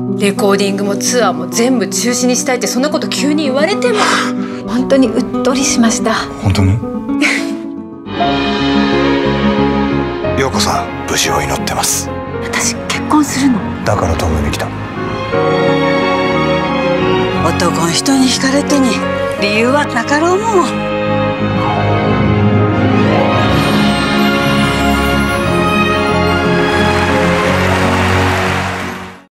レコーディングもツアーも全部中止にしたいって、そんなこと急に言われても。 本当にうっとりしました。 本当に陽子さん、無事を祈ってます。 私結婚するの。 だから止めに来た。 男の人に惹かれてに理由はなかろうもん。